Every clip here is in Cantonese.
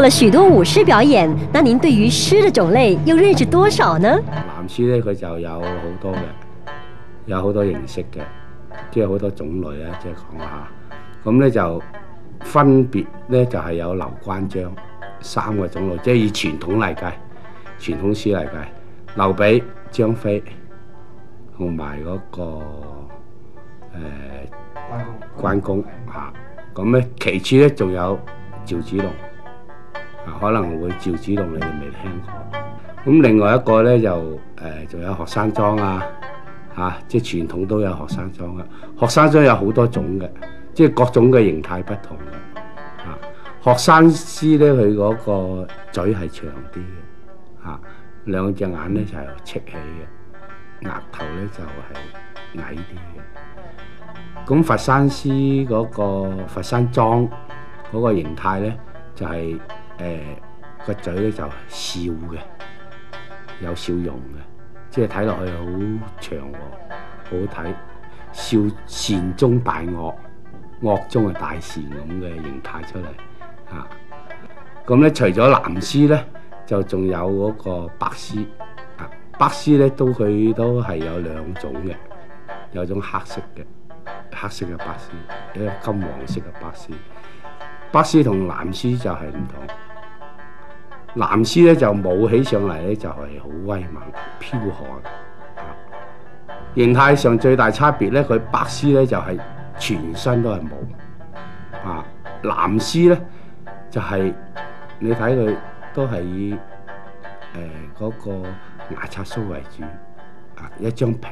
了許多舞獅表演，那您對於獅的種類又認識多少呢？ 南獅咧，佢就有好多嘅，有好多形式嘅，即係好多種類啊，即係講下。咁咧就分別咧就係有劉關張3個種類，即係以傳統嚟計，傳統獅嚟計，劉備、張飛同埋嗰個關公嚇。咁咧其次咧仲有趙子龍。可能會趙子龍你哋未聽過，咁另外一個咧就仲有學生裝啊，即係傳統都有學生裝嘅，學生裝有好多種嘅，即係各種嘅形態不同嘅，學生獅咧佢嗰個嘴係長啲嘅，兩隻眼咧就係戚起嘅，額頭咧就係矮啲嘅。咁佛山獅嗰個佛山裝嗰個形態咧就係個嘴咧就笑嘅，有笑容嘅，即係睇落去好祥和，好睇，笑善中大惡，惡中係大善咁嘅形態出嚟啊！咁咧除咗藍獅咧，就仲有嗰個白獅啊，白獅咧佢都係有兩種嘅，有種黑色嘅白獅，一個金黃色嘅白獅。白獅同藍獅就係唔同。藍獅咧就舞起上嚟咧就係好威猛剽悍，形態上最大差別咧，佢白獅咧就係全身都係毛，藍獅咧就係你睇佢都係以嗰個牙刷鬚為主，一張皮。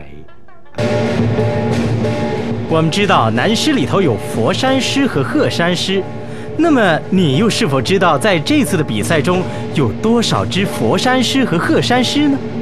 我們知道南獅裏頭有佛山獅和鶴山獅。那麼你又是否知道在這次的比賽中有多少隻佛山獅和鶴山獅呢？